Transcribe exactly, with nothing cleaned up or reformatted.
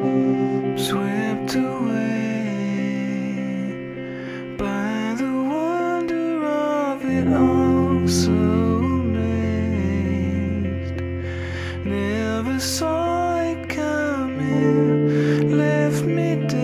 swept away by the wonder of it all, so amazed, never saw it coming, left me down.